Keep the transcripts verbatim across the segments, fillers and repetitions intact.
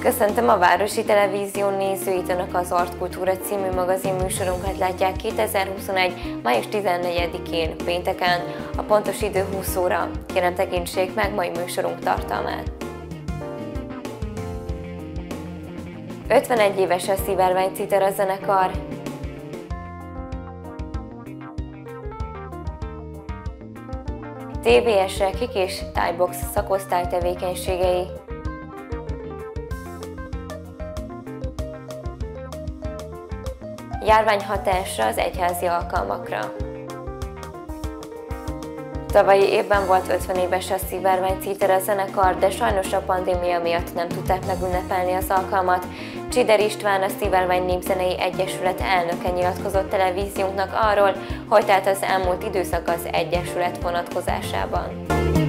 Köszöntöm a Városi Televízió nézőit, Önök az Artkultúra című magazin műsorunkat látják kétezer-huszonegy. május tizennegyedikén, pénteken, a pontos idő húsz óra. Kérem, tekintsék meg mai műsorunk tartalmát. ötvenegy éves a Szivárvány Citera zenekar. té vé es-re Kik és Thai-box szakosztály tevékenységei. Járványhatásra az egyházi alkalmakra. Tavalyi évben volt ötven éves a Szivárvány Citera zenekar, de sajnos a pandémia miatt nem tudták megünnepelni az alkalmat. Csider István, a Szivárvány Népzenei Egyesület elnöke nyilatkozott televíziónknak arról, hogy telt az elmúlt időszak az egyesület vonatkozásában.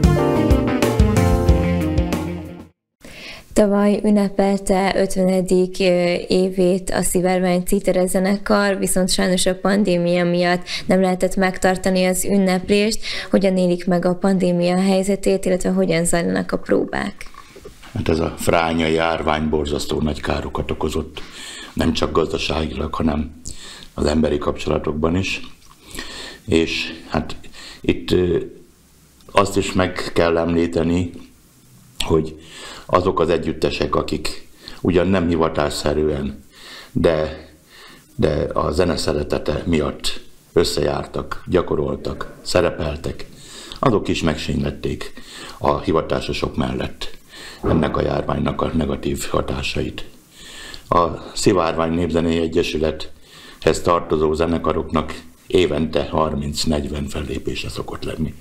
Tavaly ünnepelte ötvenedik évét a Szivárvány Citera zenekar, viszont sajnos a pandémia miatt nem lehetett megtartani az ünneplést. Hogyan élik meg a pandémia helyzetét, illetve hogyan zajlanak a próbák? Hát ez a fránya járvány borzasztó nagy károkat okozott, nem csak gazdaságilag, hanem az emberi kapcsolatokban is. És hát itt azt is meg kell említeni, hogy azok az együttesek, akik ugyan nem hivatásszerűen, de, de a zene szeretete miatt összejártak, gyakoroltak, szerepeltek, azok is megsínlették a hivatásosok mellett ennek a járványnak a negatív hatásait. A Szivárvány Népzenei Egyesülethez tartozó zenekaroknak évente harminc-negyven fellépése szokott lenni.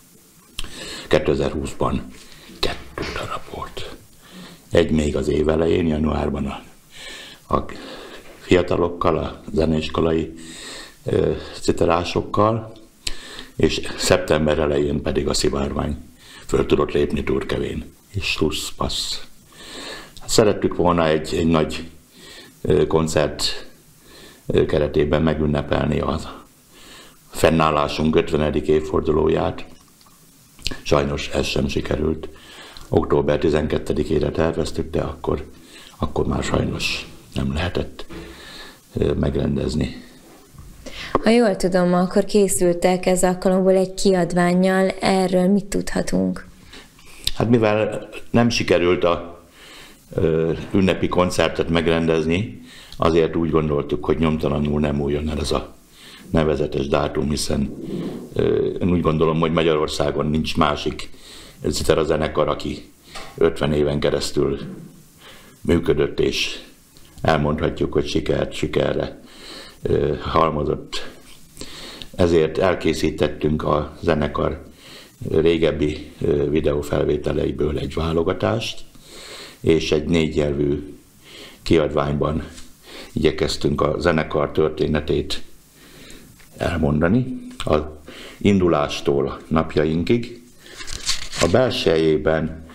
kétezer-húszban kettő darab volt. Egy még az év elején, januárban a, a fiatalokkal, a zeneiskolai ö, citerásokkal, és szeptember elején pedig a Szivárvány föl tudott lépni Turkevén, és slusz, passz. Szerettük volna egy, egy nagy ö, koncert ö, keretében megünnepelni a fennállásunk ötvenedik évfordulóját. Sajnos ez sem sikerült. október tizenkettedikére terveztük, de akkor, akkor már sajnos nem lehetett megrendezni. Ha jól tudom, akkor készültek ez alkalomból egy kiadvánnyal, erről mit tudhatunk? Hát mivel nem sikerült a ö, ünnepi koncertet megrendezni, azért úgy gondoltuk, hogy nyomtalanul nem múljon el ez a nevezetes dátum, hiszen ö, én úgy gondolom, hogy Magyarországon nincs másik Citera zenekar, aki ötven éven keresztül működött, és elmondhatjuk, hogy sikert, sikerre ö, halmozott. Ezért elkészítettünk a zenekar régebbi ö, videófelvételeiből egy válogatást, és egy négynyelvű kiadványban igyekeztünk a zenekar történetét elmondani, az indulástól napjainkig. A belsejében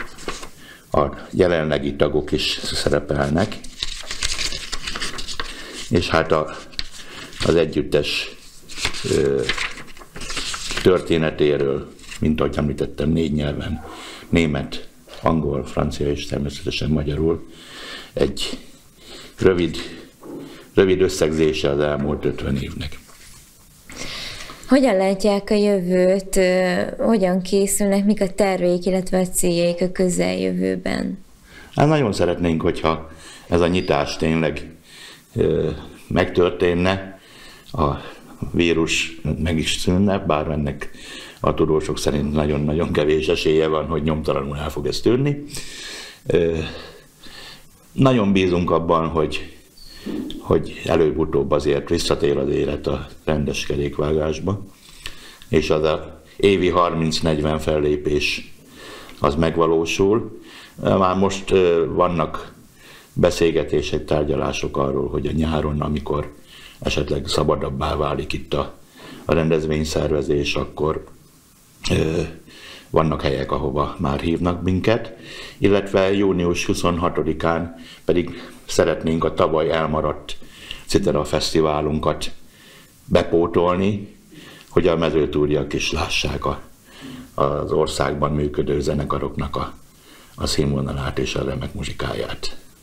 a jelenlegi tagok is szerepelnek, és hát a, az együttes ö, történetéről, mint ahogy említettem, négy nyelven, német, angol, francia és természetesen magyarul, egy rövid, rövid összegzése az elmúlt ötven évnek. Hogyan látják a jövőt, hogyan készülnek, mik a terveik, illetve a céljaik a közeljövőben? Hát nagyon szeretnénk, hogyha ez a nyitás tényleg ö, megtörténne, a vírus meg is szűnne, bár ennek a tudósok szerint nagyon-nagyon kevés esélye van, hogy nyomtalanul el fog ez tűnni. Ö, nagyon bízunk abban, hogy hogy előbb-utóbb azért visszatér az élet a rendes kerékvágásba, és az a évi harminc-negyven fellépés az megvalósul. Már most vannak beszélgetések, tárgyalások arról, hogy a nyáron, amikor esetleg szabadabbá válik itt a, a rendezvényszervezés, akkor ö, vannak helyek, ahova már hívnak minket, illetve június huszonhatodikán pedig szeretnénk a tavaly elmaradt Citera fesztiválunkat bepótolni, hogy a mezőtúriak is lássák a, az országban működő zenekaroknak a, a színvonalát és a remek muzsikáját.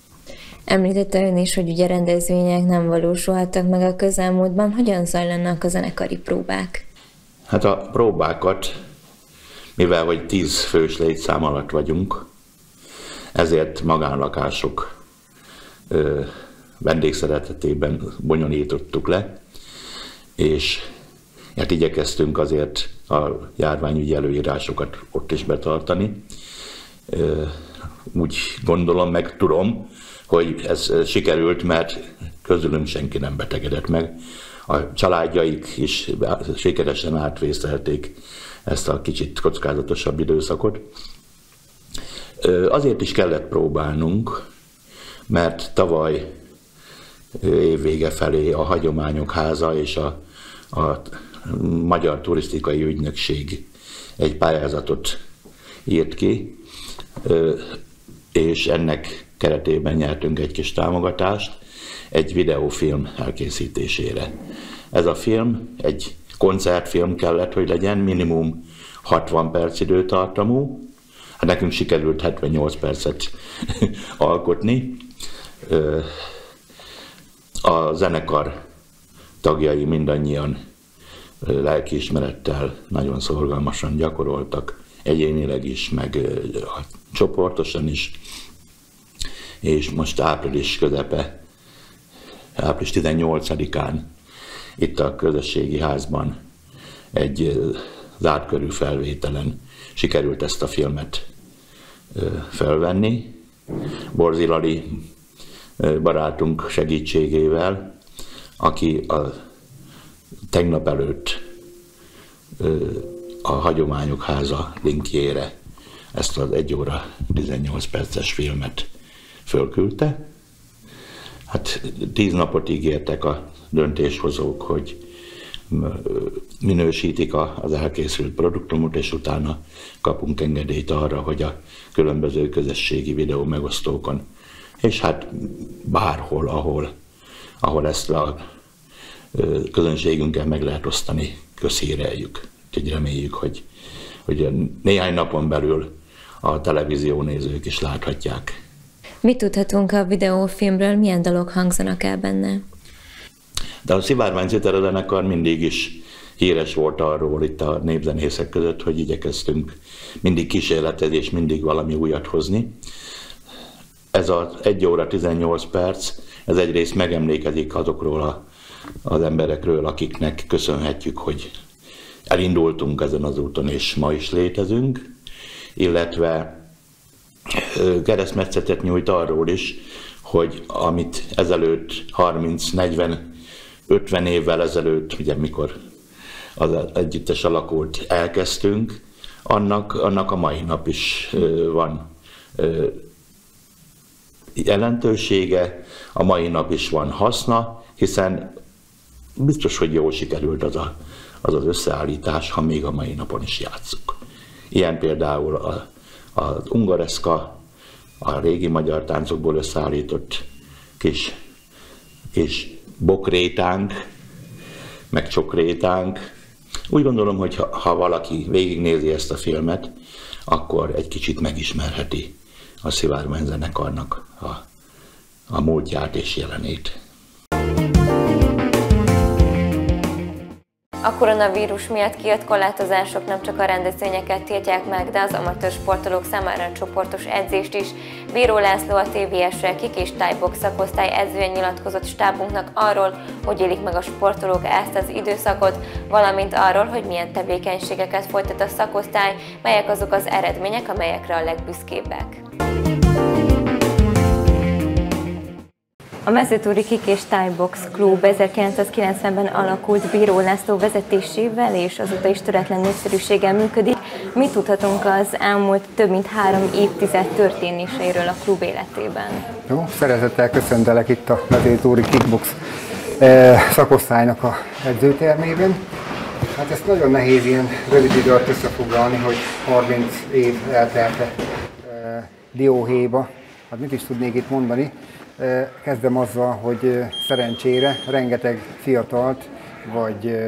Említette ön is, hogy ugye rendezvények nem valósulhattak meg a közelmúltban. Hogyan zajlanak a zenekari próbák? Hát a próbákat, mivel hogy tíz fős létszám alatt vagyunk, ezért magánlakások ö, vendégszeretetében bonyolítottuk le, és hát igyekeztünk azért a járványügyi előírásokat ott is betartani. Ö, úgy gondolom, meg tudom, hogy ez sikerült, mert közülünk senki nem betegedett meg. A családjaik is sikeresen átvészelték ezt a kicsit kockázatosabb időszakot. Azért is kellett próbálnunk, mert tavaly évvége felé a Hagyományok Háza és a, a Magyar Turisztikai Ügynökség egy pályázatot írt ki, és ennek keretében nyertünk egy kis támogatást egy videófilm elkészítésére. Ez a film egy koncertfilm kellett, hogy legyen, minimum hatvan perc időtartamú. Hát nekünk sikerült hetvennyolc percet alkotni. A zenekar tagjai mindannyian lelkiismerettel nagyon szorgalmasan gyakoroltak, egyénileg is, meg csoportosan is. És most április közepe, április tizennyolcadikán itt a közösségi házban egy zárt körű felvételen sikerült ezt a filmet felvenni. Borzi Lali barátunk segítségével, aki a tegnap előtt a Hagyományok Háza linkjére ezt az egy óra tizennyolc perces filmet fölküldte. Hát tíz napot ígértek a döntéshozók, hogy minősítik az elkészült produktumot, és utána kapunk engedélyt arra, hogy a különböző közösségi videó megosztókon, és hát bárhol, ahol, ahol ezt a közönségünkkel meg lehet osztani, közhíreljük. Úgyhogy reméljük, hogy, hogy néhány napon belül a televízió nézők is láthatják. Mit tudhatunk a videófilmről, milyen dalok hangzanak el benne? De a Szivárvány Citera zenekar mindig is híres volt arról itt a népzenészek között, hogy igyekeztünk mindig kísérletezni és mindig valami újat hozni. Ez az egy óra tizennyolc perc, ez egyrészt megemlékezik azokról a, az emberekről, akiknek köszönhetjük, hogy elindultunk ezen az úton, és ma is létezünk, illetve keresztmetszetet nyújt arról is, hogy amit ezelőtt harminc, negyven, ötven évvel ezelőtt, ugye mikor az együttes alakult, elkezdtünk, annak, annak a mai nap is van jelentősége, a mai nap is van haszna, hiszen biztos, hogy jól sikerült az a, az, az összeállítás, ha még a mai napon is játsszuk. Ilyen például a, az ungareszka, a régi magyar táncokból összeállított kis, kis bokrétánk, meg csokrétánk. Úgy gondolom, hogy ha, ha valaki végignézi ezt a filmet, akkor egy kicsit megismerheti a Szivárvány zenekarnak a, a múltját és jelenét. A koronavírus miatt kijött korlátozások nem csak a rendezvényeket tiltják meg, de az amatőr sportolók számára csoportos edzést is. Bíró László, a té vé es-re kik és tájbox szakosztály edzője nyilatkozott stábunknak arról, hogy élik meg a sportolók ezt az időszakot, valamint arról, hogy milyen tevékenységeket folytat a szakosztály, melyek azok az eredmények, amelyekre a legbüszkébbek. A Mezőtúri Kik és Tájbox Klub ezerkilencszázkilencvenben alakult Bíró László vezetésével, és azóta is töretlen népszerűséggel működik. Mit tudhatunk az elmúlt több mint három évtized történéseiről a klub életében? Jó, szeretettel köszöntelek itt a Mezőtúri Kickbox eh, szakosztálynak a edzőtermében. Hát ezt nagyon nehéz ilyen rövid idő alatt összefoglalni, hogy harminc év eltelte eh, dióhéjba. Hát mit is tudnék itt mondani? Kezdem azzal, hogy szerencsére rengeteg fiatalt vagy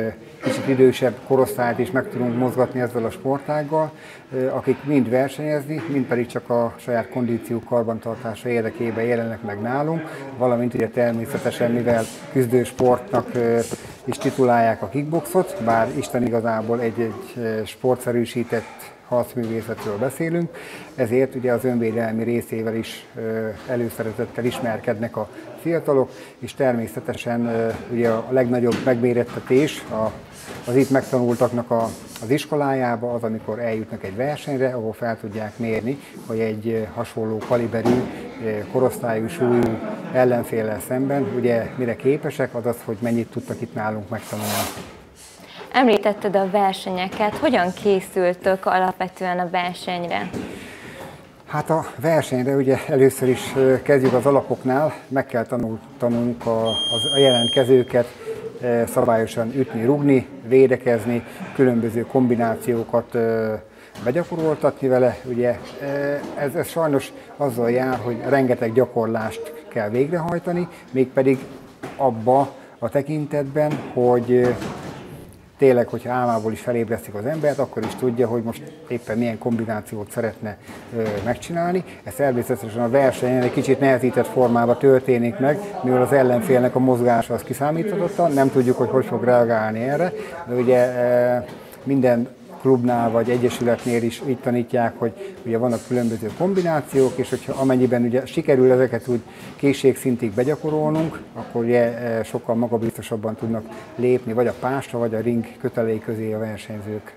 kicsit idősebb korosztályt is meg tudunk mozgatni ezzel a sportággal, akik mind versenyezni, mind pedig csak a saját kondíciók karbantartása érdekében jelennek meg nálunk, valamint ugye természetesen, mivel küzdősportnak is titulálják a kickboxot, bár Isten igazából egy-egy sportszerűsített harcművészetről beszélünk, ezért ugye az önvédelmi részével is előszeretettel ismerkednek a fiatalok, és természetesen ugye a legnagyobb megmérettetés a, az itt megtanultaknak a, az iskolájába az, amikor eljutnak egy versenyre, ahol fel tudják mérni, hogy egy hasonló kaliberű, korosztályú, súlyú ellenféllel szemben ugye mire képesek, az az, hogy mennyit tudtak itt nálunk megtanulni. Említetted a versenyeket, hogyan készültök alapvetően a versenyre? Hát a versenyre ugye először is kezdjük az alapoknál, meg kell tanul, tanulnunk a, a jelentkezőket, szabályosan ütni, rugni, védekezni, különböző kombinációkat begyakoroltatni vele. Ugye ez, ez sajnos azzal jár, hogy rengeteg gyakorlást kell végrehajtani, mégpedig abba a tekintetben, hogy tényleg, hogyha álmából is felébresztik az embert, akkor is tudja, hogy most éppen milyen kombinációt szeretne ö, megcsinálni. Ez természetesen a versenyen egy kicsit nehezített formában történik meg, mivel az ellenfélnek a mozgása az kiszámíthatatlan, nem tudjuk, hogy hogy fog reagálni erre, de ugye e, minden klubnál vagy egyesületnél is így tanítják, hogy ugye vannak különböző kombinációk, és hogyha amennyiben ugye sikerül ezeket úgy készségszintig begyakorolnunk, akkor ugye sokkal magabiztosabban tudnak lépni, vagy a pásra, vagy a ring kötelei közé a versenyzők.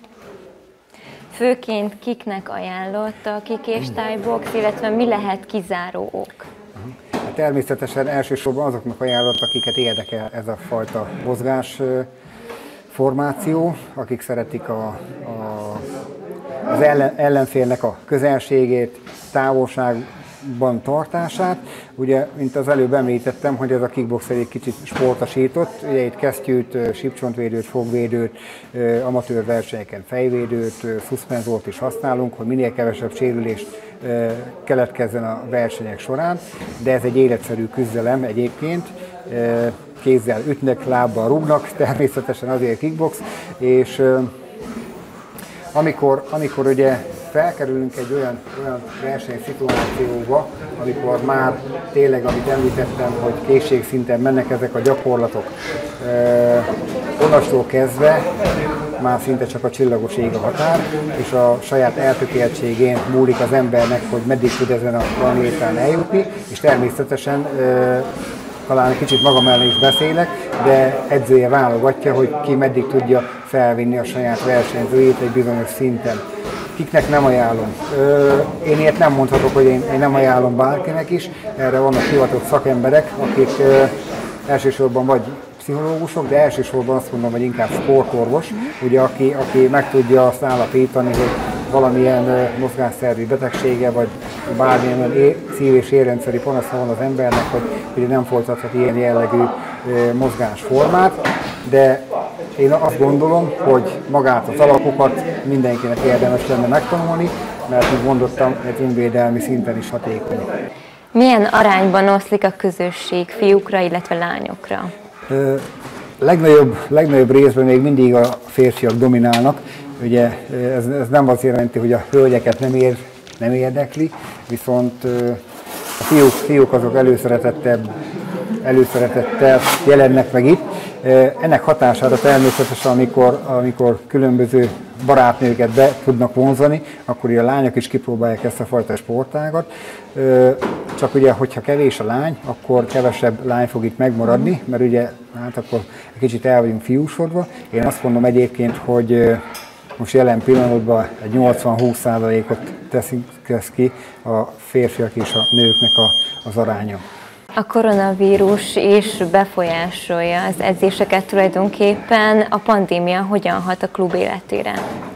Főként kiknek ajánlott a kick és thai box, illetve mi lehet kizáró ok? Természetesen elsősorban azoknak ajánlott, akiket érdekel ez a fajta mozgás formáció, akik szeretik a, a, az ellen, ellenfélnek a közelségét, távolságban tartását. Ugye, mint az előbb említettem, hogy ez a kickbox egy kicsit sportosított, ugye itt kesztyűt, sípcsontvédőt, fogvédőt, amatőr versenyeken fejvédőt, szuszpenzort is használunk, hogy minél kevesebb sérülést keletkezzen a versenyek során, de ez egy életszerű küzdelem egyébként. Kézzel ütnek, lábbal rúgnak, természetesen azért kickbox, és uh, amikor, amikor ugye felkerülünk egy olyan, olyan versenyszituációba, amikor már tényleg, amit említettem, hogy készségszinten mennek ezek a gyakorlatok, uh, onnastól kezdve már szinte csak a csillagos ég a határ, és a saját eltökéltségén múlik az embernek, hogy meddig tud ezen a planétán eljutni, és természetesen uh, talán egy kicsit magam ellen is beszélek, de edzője válogatja, hogy ki meddig tudja felvinni a saját versenyzőjét egy bizonyos szinten. Kiknek nem ajánlom. Én ilyet nem mondhatok, hogy én, én nem ajánlom bárkinek is. Erre vannak hivatott szakemberek, akik elsősorban vagy pszichológusok, de elsősorban azt mondom, hogy inkább sportorvos, ugye, aki, aki meg tudja azt állapítani, hogy valamilyen mozgásszervi betegsége, vagy bármilyen szív- és érrendszeri panasza van az embernek, hogy ugye nem folytathat ilyen jellegű mozgásformát, de én azt gondolom, hogy magát az alapokat mindenkinek érdemes lenne megtanulni, mert, mint mondottam, egy önvédelmi szinten is hatékony. Milyen arányban oszlik a közösség fiúkra, illetve lányokra? Ö, legnagyobb, legnagyobb részben még mindig a férfiak dominálnak. Ugye ez, ez nem azt jelenti, hogy a hölgyeket nem, ér, nem érdekli, viszont a fiúk, fiúk azok előszeretettel, előszeretettel jelennek meg itt. Ennek hatására természetesen, amikor, amikor különböző barátnőket be tudnak vonzani, akkor ugye a lányok is kipróbálják ezt a fajta sportágat. Csak ugye, hogyha kevés a lány, akkor kevesebb lány fog itt megmaradni, mert ugye hát akkor egy kicsit el vagyunk fiúsodva. Én azt mondom egyébként, hogy most jelen pillanatban egy nyolcvan-húsz százalékot tesz ki a férfiak és a nőknek a, az aránya. A koronavírus is befolyásolja az edzéseket tulajdonképpen. A pandémia hogyan hat a klub életére?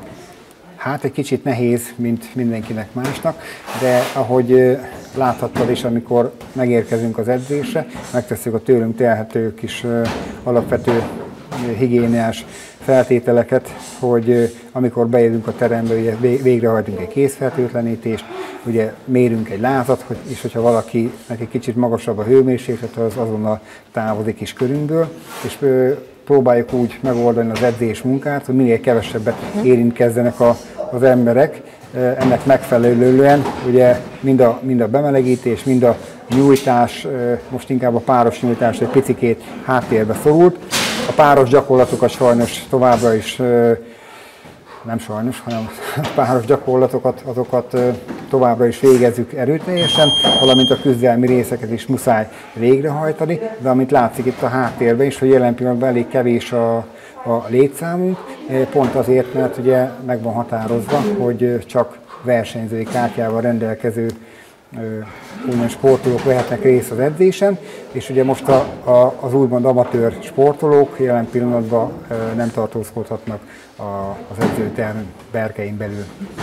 Hát egy kicsit nehéz, mint mindenkinek másnak, de ahogy láthattad is, amikor megérkezünk az edzésre, megtesszük a tőlünk telhető kis alapvető higiéniás feltételeket, hogy amikor beérünk a terembe, ugye végrehajtunk egy kézfertőtlenítést, ugye mérünk egy lázat, hogy, és hogyha valakinek egy kicsit magasabb a hőmérséklet, az azonnal távozik is körünkből, és próbáljuk úgy megoldani az edzés munkát, hogy minél kevesebbet érintkezzenek a, az emberek. Ennek megfelelően ugye mind a, mind a bemelegítés, mind a nyújtás, most inkább a páros nyújtás egy picikét háttérbe szorult. A páros gyakorlatokat sajnos továbbra is, nem sajnos, hanem a páros gyakorlatokat azokat továbbra is végezzük erőteljesen, valamint a küzdelmi részeket is muszáj végrehajtani, de amit látszik itt a háttérben is, hogy jelen pillanatban elég kevés a, a létszámunk, pont azért, mert ugye meg van határozva, hogy csak versenyzői kártyával rendelkező úgymond sportolók vehetnek részt az edzésen, és ugye most a, a, az úgymond amatőr sportolók jelen pillanatban nem tartózkodhatnak a, az edzőterm berkein belül.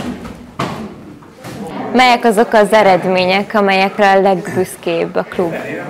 Melyek azok az eredmények, amelyekre a legbüszkébb a klub?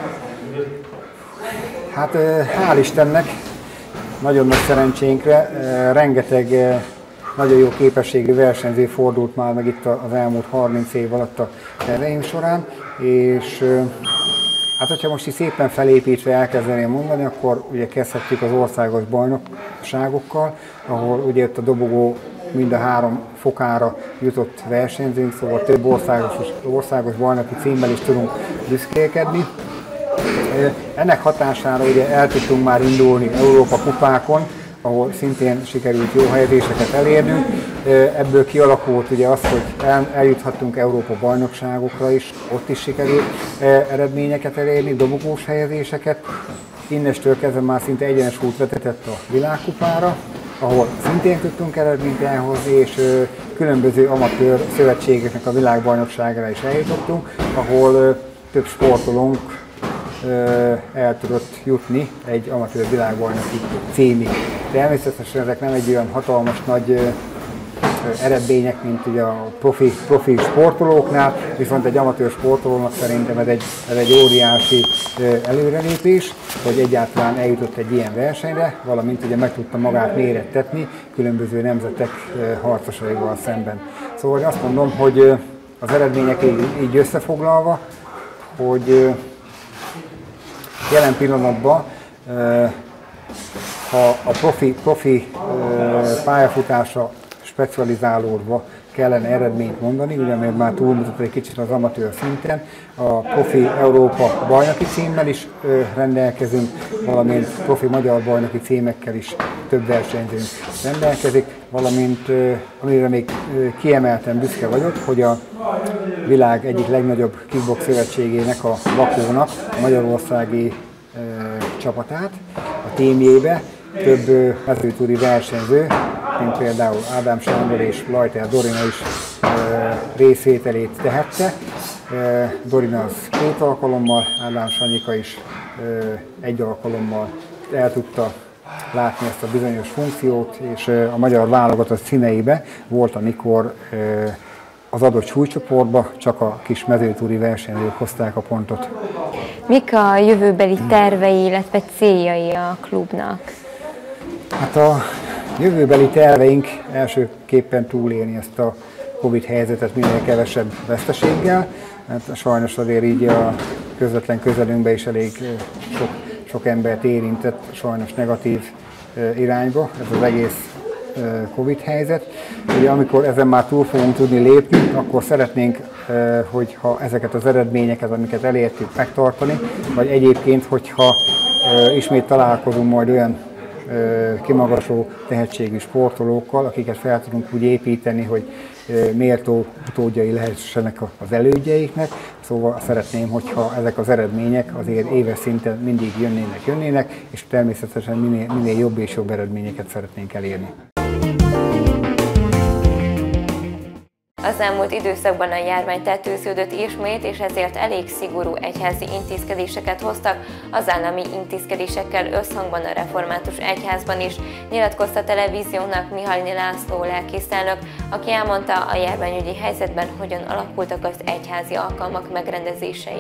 Hát hál' Istennek, nagyon nagy szerencsénkre, rengeteg nagyon jó képességű versenyző fordult már meg itt az elmúlt harminc év alatt a terveim során, és hát hogyha most is szépen felépítve elkezdeném mondani, akkor ugye kezdhetjük az országos bajnokságokkal, ahol ugye ott a dobogó mind a három fokára jutott versenyzőnk, szóval több országos, országos bajnoki címmel is tudunk büszkélkedni. Ennek hatására ugye el tudtunk már indulni Európa kupákon, ahol szintén sikerült jó helyezéseket elérnünk. Ebből kialakult ugye az, hogy el, eljuthattunk Európa bajnokságokra is, ott is sikerült eredményeket elérni, dobogós helyezéseket. Innestől kezdve már szinte egyenes út vezetett a világkupára, ahol szintén tudtunk eredményt elhozni, és különböző amatőr szövetségeknek a világbajnokságára is eljutottunk, ahol több sportolónk el tudott jutni egy amatőr világbajnoki címig. Természetesen ezek nem egy olyan hatalmas nagy eredmények, mint ugye a profi, profi sportolóknál, viszont egy amatőr sportolónak szerintem ez egy, ez egy óriási előrelépés, hogy egyáltalán eljutott egy ilyen versenyre, valamint ugye meg tudta magát mérettetni különböző nemzetek harcosaival szemben. Szóval azt mondom, hogy az eredmények így, így összefoglalva, hogy jelen pillanatban, ha a profi, profi pályafutásra specializálódva kellene eredményt mondani, ugye mert már túlmutat egy kicsit az amatőr szinten, a profi Európa bajnoki címmel is rendelkezünk, valamint profi magyar bajnoki címekkel is több versenyzőnk rendelkezik, valamint amire még kiemelten büszke vagyok, hogy a világ egyik legnagyobb kickbox szövetségének, a Vakónak a magyarországi e, csapatát, a témjébe több mezőtúri versenyző, mint például Ádám Sándor és Lajter Dorina is e, részvételét tehette. E, Dorina az két alkalommal, Ádám Sanyika is e, egy alkalommal el tudta látni ezt a bizonyos funkciót, és e, a magyar válogatott színeibe volt, amikor e, az adott súlycsoportba csak a kis mezőtúri versenyzők hozták a pontot. Mik a jövőbeli tervei, illetve céljai a klubnak? Hát a jövőbeli terveink elsőképpen túlélni ezt a Covid helyzetet minél kevesebb veszteséggel. Hát sajnos azért így a közvetlen közelünkben is elég sok, sok embert érintett sajnos negatív irányba ez az egész Covid helyzet. Ugye amikor ezen már túl fogunk tudni lépni, akkor szeretnénk, hogyha ezeket az eredményeket, amiket elértük, megtartani, vagy egyébként, hogyha ismét találkozunk majd olyan kimagasló tehetségű sportolókkal, akiket fel tudunk úgy építeni, hogy méltó utódjai lehessenek az elődjeiknek. Szóval szeretném, hogyha ezek az eredmények azért éves szinten mindig jönnének, jönnének, és természetesen minél, minél jobb és jobb eredményeket szeretnénk elérni. Az elmúlt időszakban a járvány tetőződött ismét, és ezért elég szigorú egyházi intézkedéseket hoztak, az állami intézkedésekkel összhangban a református egyházban is, nyilatkozta a televíziónak Mihalyi László lelkészelnök, aki elmondta, a járványügyi helyzetben hogyan alakultak az egyházi alkalmak megrendezései.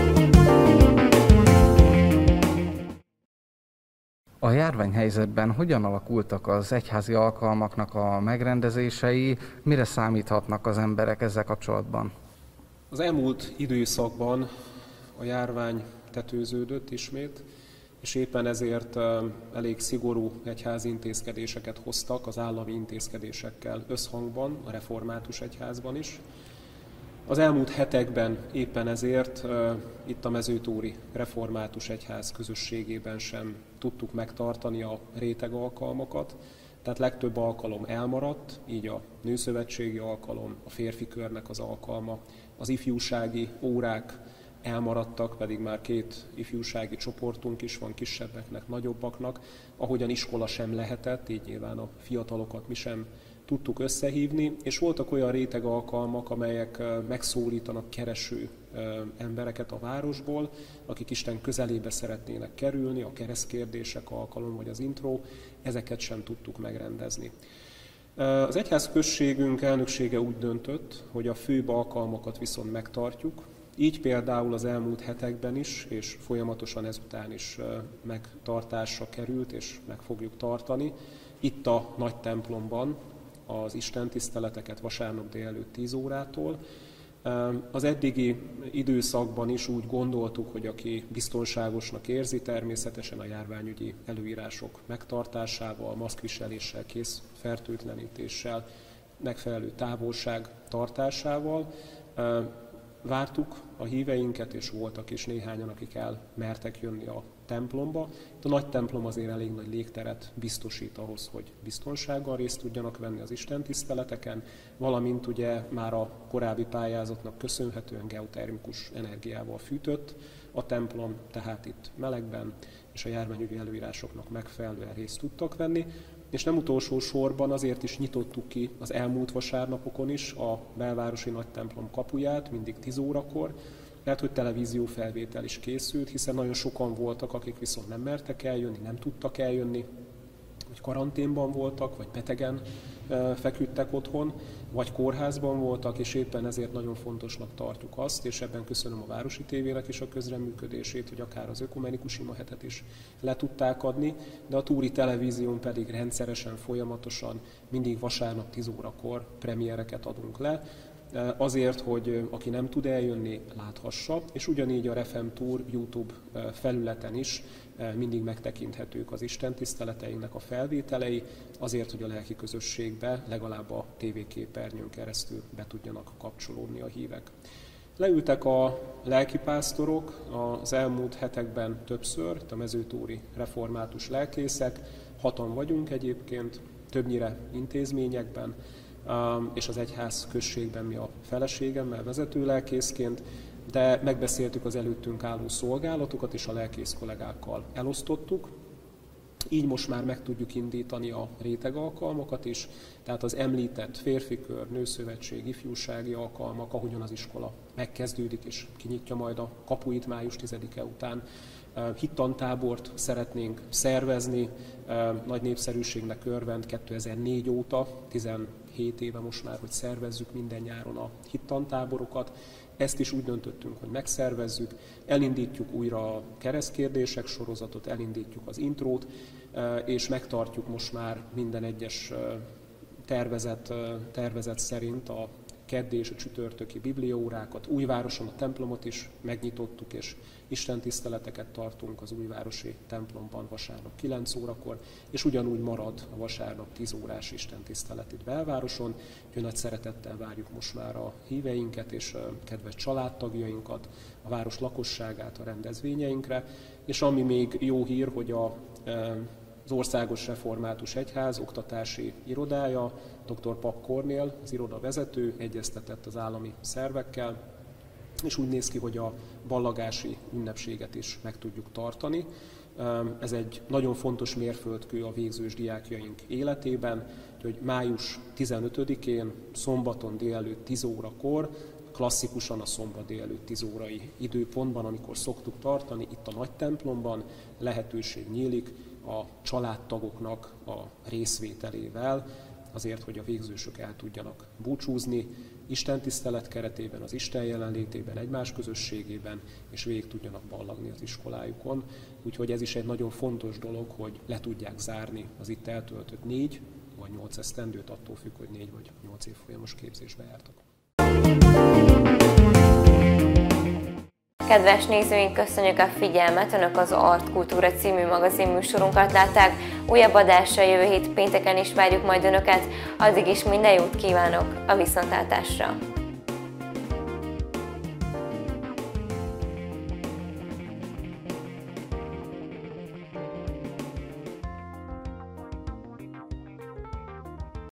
A járványhelyzetben hogyan alakultak az egyházi alkalmaknak a megrendezései, mire számíthatnak az emberek ezzel kapcsolatban? Az elmúlt időszakban a járvány tetőződött ismét, és éppen ezért elég szigorú egyházi intézkedéseket hoztak az állami intézkedésekkel összhangban, a református egyházban is. Az elmúlt hetekben éppen ezért itt a Mezőtúri Református Egyház közösségében sem tudtuk megtartani a rétegalkalmakat, tehát legtöbb alkalom elmaradt, így a nőszövetségi alkalom, a férfi körnek az alkalma, az ifjúsági órák elmaradtak, pedig már két ifjúsági csoportunk is van, kisebbeknek, nagyobbaknak, ahogyan iskola sem lehetett, így nyilván a fiatalokat mi sem tudtuk összehívni, és voltak olyan réteg alkalmak, amelyek megszólítanak kereső embereket a városból, akik Isten közelébe szeretnének kerülni, a keresztkérdések alkalom vagy az intro, ezeket sem tudtuk megrendezni. Az egyházközségünk elnöksége úgy döntött, hogy a főbb alkalmakat viszont megtartjuk, így például az elmúlt hetekben is, és folyamatosan ezután is megtartásra került, és meg fogjuk tartani. Itt a nagy templomban az istentiszteleteket vasárnap délelőtt tíz órától. Az eddigi időszakban is úgy gondoltuk, hogy aki biztonságosnak érzi, természetesen a járványügyi előírások megtartásával, maszkviseléssel, kész fertőtlenítéssel, megfelelő távolság tartásával vártuk a híveinket, és voltak is néhányan, akik elmertek jönni a templomba. A nagy templom azért elég nagy légteret biztosít ahhoz, hogy biztonsággal részt tudjanak venni az istentiszteleteken, valamint ugye már a korábbi pályázatnak köszönhetően geotermikus energiával fűtött a templom, tehát itt melegben és a járványügyi előírásoknak megfelelően részt tudtak venni. És nem utolsó sorban azért is nyitottuk ki az elmúlt vasárnapokon is a belvárosi nagytemplom kapuját, mindig tíz órakor. Lehet, hogy televíziófelvétel is készült, hiszen nagyon sokan voltak, akik viszont nem mertek eljönni, nem tudtak eljönni, vagy karanténban voltak, vagy betegen feküdtek otthon, vagy kórházban voltak, és éppen ezért nagyon fontosnak tartjuk azt, és ebben köszönöm a Városi tévének is a közreműködését, hogy akár az ökumenikus imahetet is le tudták adni, de a Túri Televízión pedig rendszeresen, folyamatosan, mindig vasárnap tíz órakor premiereket adunk le, azért, hogy aki nem tud eljönni, láthassa, és ugyanígy a Refem Tour YouTube felületen is mindig megtekinthetők az istentiszteleteinknek a felvételei, azért, hogy a lelki közösségbe legalább a tévéképernyőn keresztül be tudjanak kapcsolódni a hívek. Leültek a lelkipásztorok az elmúlt hetekben többször, itt a mezőtúri református lelkészek, hatan vagyunk egyébként, többnyire intézményekben, és az egyház községben mi a feleségemmel vezetőlelkészként, de megbeszéltük az előttünk álló szolgálatokat, és a lelkész kollégákkal elosztottuk. Így most már meg tudjuk indítani a réteg alkalmakat is, tehát az említett férfikör, nőszövetség, ifjúsági alkalmak, ahogyan az iskola megkezdődik és kinyitja majd a kapuit május tizedike után. Hittantábort szeretnénk szervezni, nagy népszerűségnek örvend kétezer-négy óta, tizenhét éve most már, hogy szervezzük minden nyáron a hittantáborokat. Ezt is úgy döntöttünk, hogy megszervezzük, elindítjuk újra a keresztkérdések sorozatot, elindítjuk az intrót, és megtartjuk most már minden egyes tervezet, tervezet szerint a keddi és a csütörtöki bibliaórákat. Újvároson a templomot is megnyitottuk, és istentiszteleteket tartunk az újvárosi templomban vasárnap kilenc órakor, és ugyanúgy marad a vasárnap tíz órás istentisztelet itt belvároson. Úgyhogy nagy szeretettel várjuk most már a híveinket és a kedves családtagjainkat, a város lakosságát a rendezvényeinkre, és ami még jó hír, hogy a az Országos Református Egyház oktatási irodája, dr. Pap Kornél, az iroda vezető, egyeztetett az állami szervekkel, és úgy néz ki, hogy a ballagási ünnepséget is meg tudjuk tartani. Ez egy nagyon fontos mérföldkő a végzős diákjaink életében, hogy május tizenötödikén, szombaton délelőtt tíz órakor, klasszikusan a szombat délelőtt tíz órai időpontban, amikor szoktuk tartani, itt a nagy templomban lehetőség nyílik a családtagoknak a részvételével, azért, hogy a végzősök el tudjanak búcsúzni istentisztelet keretében, az Isten jelenlétében, egymás közösségében, és végig tudjanak ballagni az iskolájukon. Úgyhogy ez is egy nagyon fontos dolog, hogy le tudják zárni az itt eltöltött négy vagy nyolc esztendőt, attól függ, hogy négy vagy nyolc év folyamos képzésbe jártak. Kedves nézőink, köszönjük a figyelmet! Önök az Art Kultúra című magazin műsorunkat látták. Újabb adással jövő hét pénteken is várjuk majd Önöket. Addig is minden jót kívánok a viszontlátásra!